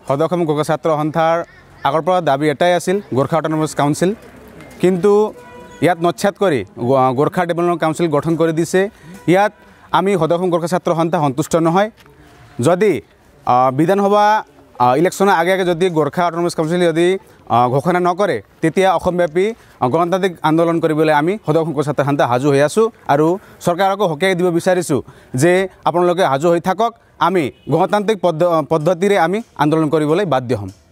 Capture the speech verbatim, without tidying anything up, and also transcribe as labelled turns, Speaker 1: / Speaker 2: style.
Speaker 1: সদৌ অসম গোৰ্খা ছাত্ৰ সন্থাৰ আগৰ পৰা দাবী এটাই আছিল গোৰ্খা অট'নমাছ কাউন্সিল, কিন্তু ইয়াত নচ্ছাত কৰি গোৰ্খা ডেভেলপমেণ্ট কাউন্সিল গঠন কৰি দিছে। ইয়াত আমি সদৌ অসম গোৰ্খা ছাত্ৰ সন্থা সন্তুষ্ট নহয়। যদি বিধানসভা ইলেকশ্যনৰ আগে আগে যদি গোৰ্খা অট'নমাছ কাউন্সিল যদি ঘোষণা নকৰে, তেতিয়া অসমব্যাপী গণতান্ত্ৰিক আন্দোলন কৰিবলৈ আমি সদৌ অসম গোৰ্খা ছাত্ৰ সন্থা সাজু হৈ আছোঁ আৰু চৰকাৰকো সকীয়াই দিব বিচাৰিছোঁ যে আপোনালোকে সাজু হৈ থাকক, আমি গণতান্ত্ৰিক পদ্ধতিৰে আমি আন্দোলন কৰিবলৈ বাধ্য হ'ম।